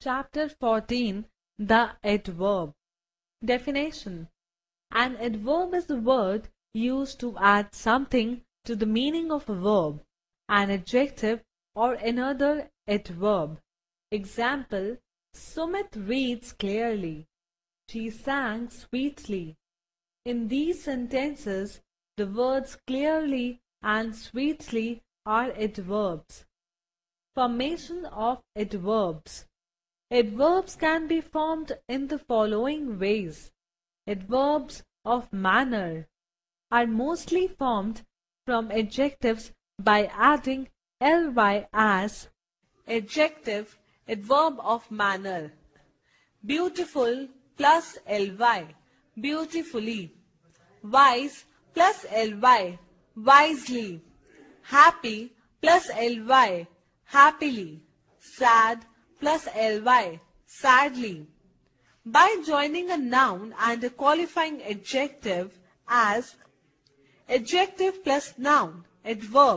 Chapter 14. The Adverb. Definition. An adverb is a word used to add something to the meaning of a verb, an adjective or another adverb. Example: Sumit reads clearly. She sang sweetly. In these sentences, the words clearly and sweetly are adverbs. Formation of adverbs. Adverbs can be formed in the following ways. Adverbs of manner are mostly formed from adjectives by adding ly as adjective, adverb of manner. Beautiful plus ly, beautifully. Wise plus ly, wisely. Happy plus ly, happily. Sad plus ly, sadly. By joining a noun and a qualifying adjective as adjective plus noun, adverb.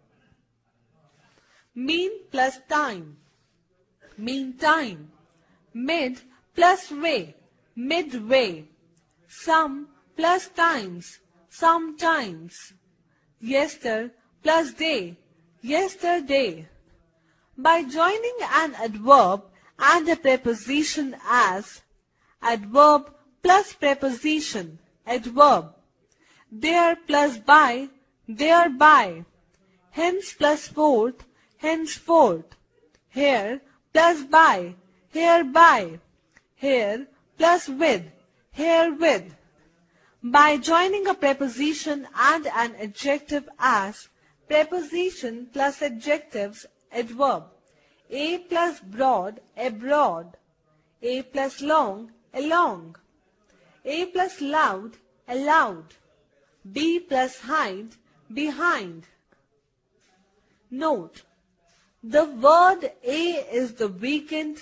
Mean plus time, meantime. Mid plus way, midway. Some plus times, sometimes. Yester plus day, yesterday. By joining an adverb and a preposition as adverb plus preposition, adverb. There plus by, thereby. Hence plus forth, henceforth. Here plus by, hereby. Here plus with, herewith. By joining a preposition and an adjective as preposition plus adjectives, adverb. A plus broad, abroad. A plus long, along. A plus loud, aloud. B plus hind, behind. Note: the word a is the weakened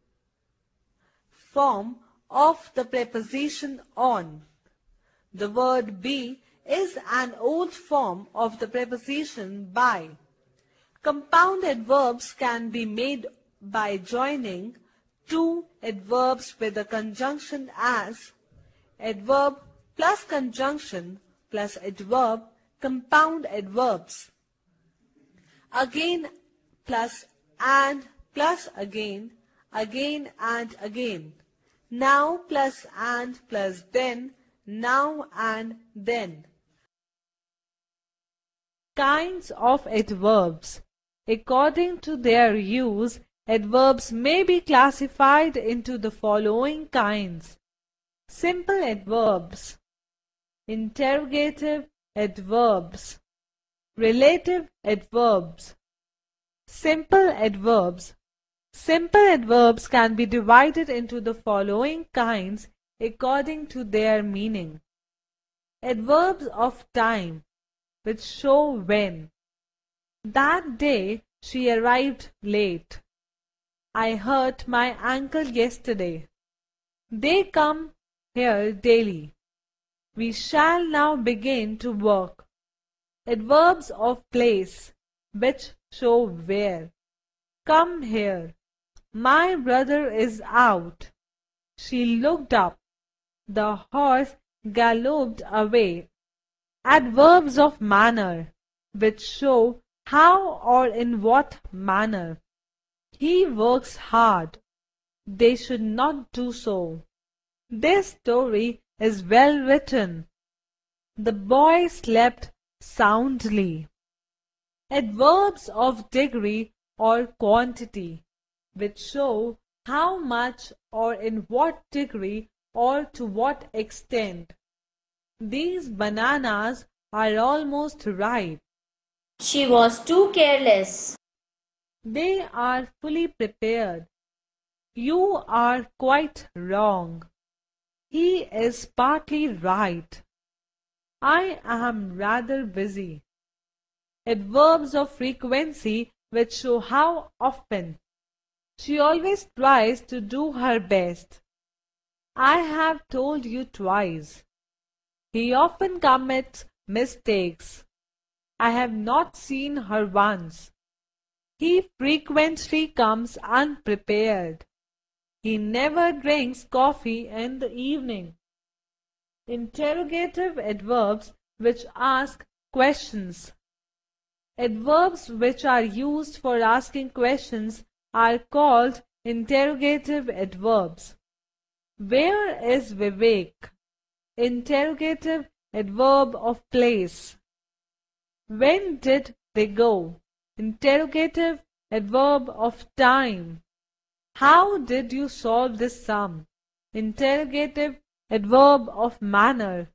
form of the preposition on. The word be is an old form of the preposition by. Compound adverbs can be made by joining two adverbs with a conjunction as adverb plus conjunction plus adverb, compound adverbs. Again plus and plus again, again and again. Now plus and plus then, now and then. Kinds of adverbs. According to their use, adverbs may be classified into the following kinds. Simple adverbs, interrogative adverbs, relative adverbs. Simple adverbs. Simple adverbs can be divided into the following kinds according to their meaning. Adverbs of time, which show when. That day she arrived late. I hurt my ankle yesterday. They come here daily. We shall now begin to work. Adverbs of place, which show where. Come here. My brother is out. She looked up. The horse galloped away. Adverbs of manner, which show how or in what manner. He works hard. They should not do so. This story is well written. The boy slept soundly. Adverbs of degree or quantity, which show how much or in what degree or to what extent. These bananas are almost ripe. She was too careless. They are fully prepared. You are quite wrong. He is partly right. I am rather busy. Adverbs of frequency, which show how often. She always tries to do her best. I have told you twice. He often commits mistakes. I have not seen her once. He frequently comes unprepared. He never drinks coffee in the evening. Interrogative adverbs which ask questions. Adverbs which are used for asking questions are called interrogative adverbs. Where is Vivek? Interrogative adverb of place. When did they go? Interrogative adverb of time. How did you solve this sum? Interrogative adverb of manner.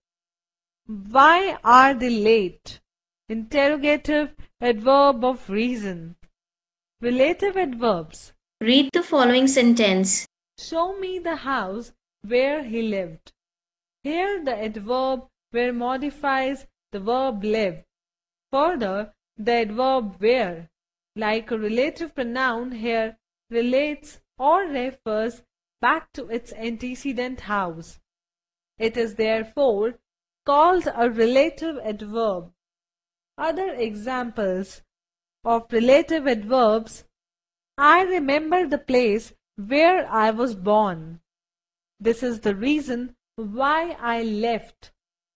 Why are they late? Interrogative adverb of reason. Relative adverbs. Read the following sentence. Show me the house where he lived. Here the adverb where modifies the verb live. Further, the adverb where, like a relative pronoun here, relates or refers back to its antecedent house. It is therefore called a relative adverb. Other examples of relative adverbs: I remember the place where I was born. This is the reason why I left.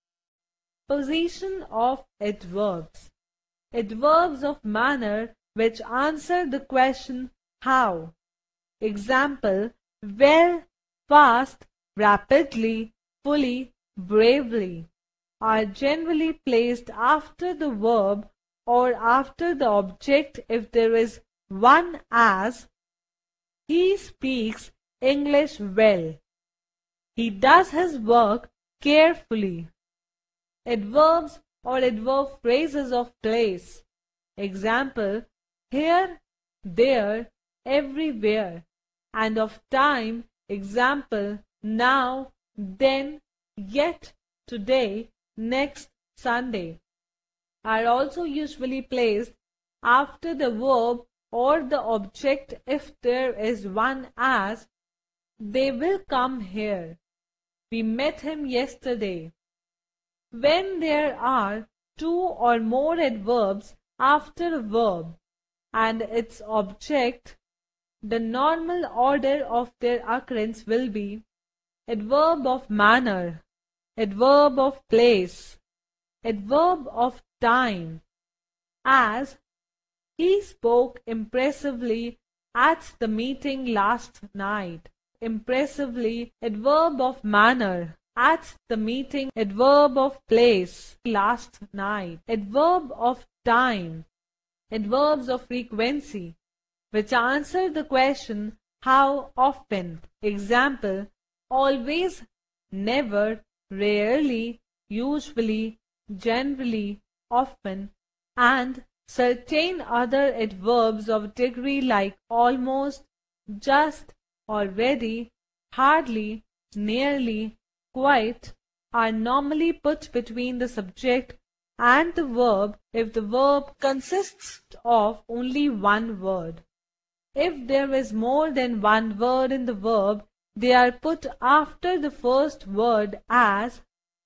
Position of adverbs. Adverbs of manner which answer the question how. Example: well, fast, rapidly, fully, bravely are generally placed after the verb or after the object if there is one, as he speaks English well. He does his work carefully. Adverbs or adverb phrases of place. Example: here, there, everywhere. And of time. Example: now, then, yet, today, next Sunday. Are also usually placed after the verb or the object if there is one, as they will come here. We met him yesterday. When there are two or more adverbs after a verb and its object, the normal order of their occurrence will be adverb of manner, adverb of place, adverb of time. As he spoke impressively at the meeting last night. Impressively, adverb of manner. At the meeting, adverb of place, last night. Adverb of time. Adverbs of frequency, which answer the question how often. Example: always, never, rarely, usually, generally, often, and certain other adverbs of degree like almost, just, already, hardly, nearly, quite are normally put between the subject and the verb if the verb consists of only one word. If there is more than one word in the verb, they are put after the first word, as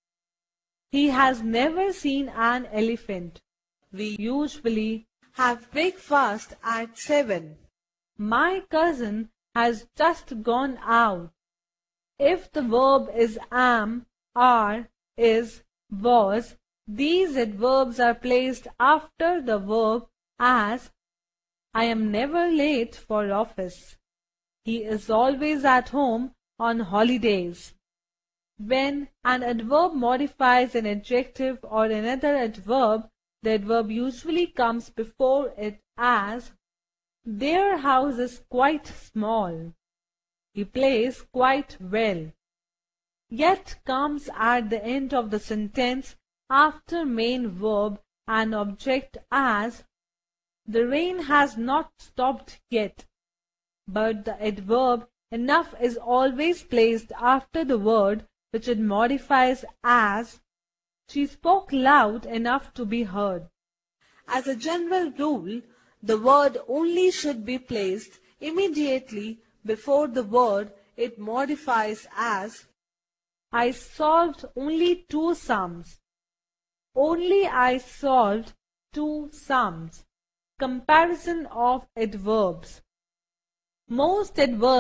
he has never seen an elephant. We usually have breakfast at 7. My cousin has just gone out. If the verb is am, are, is, was, these adverbs are placed after the verb, as I am never late for office. He is always at home on holidays. When an adverb modifies an adjective or another adverb, the adverb usually comes before it, as their house is quite small. He plays quite well. Yet comes at the end of the sentence after main verb and object, as the rain has not stopped yet. But the adverb enough is always placed after the word which it modifies, as she spoke loud enough to be heard. As a general rule, the word only should be placed immediately before the word it modifies, as I solved only 2 sums. Only I solved 2 sums. Comparison of adverbs. Most adverbs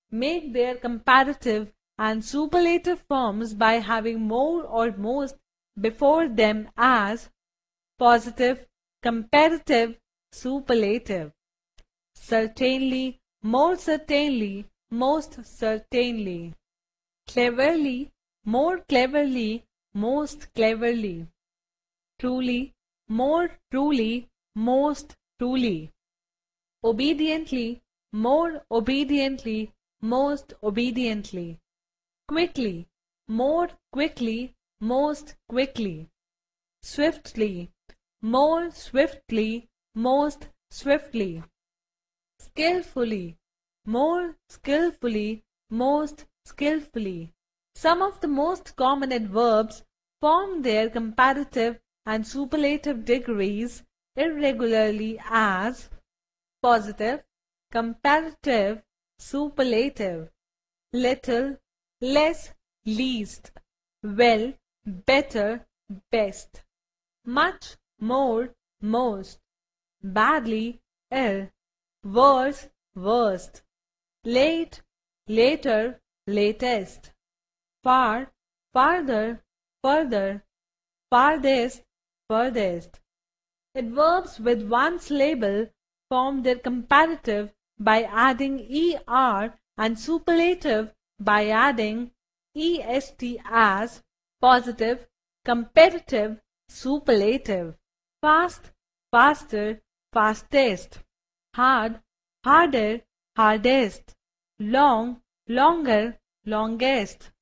make their comparative and superlative forms by having more or most before them as positive, comparative, superlative. Certainly, more certainly, most certainly. Cleverly, more cleverly, most cleverly. Truly, more truly, most truly. Obediently, more obediently, most obediently. Quickly, more quickly, most quickly. Swiftly, more swiftly, most swiftly. Skillfully, more skillfully, most skillfully. Some of the most common adverbs form their comparative and superlative degrees irregularly as positive, comparative, superlative, little, less, least, well, better, best, much, more, most, badly, ill, worse, worst, late, later, latest, far, farther, further, farthest, furthest. Adverbs with one syllable form their comparative by adding er and superlative by adding est as positive, comparative, superlative. Fast, faster, fastest. Hard, harder, hardest. Long, longer, longest.